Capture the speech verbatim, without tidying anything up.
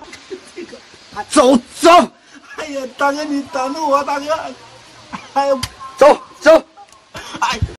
这个，走走。哎呀，大哥，你等着我，大哥。哎呀，走走。哎。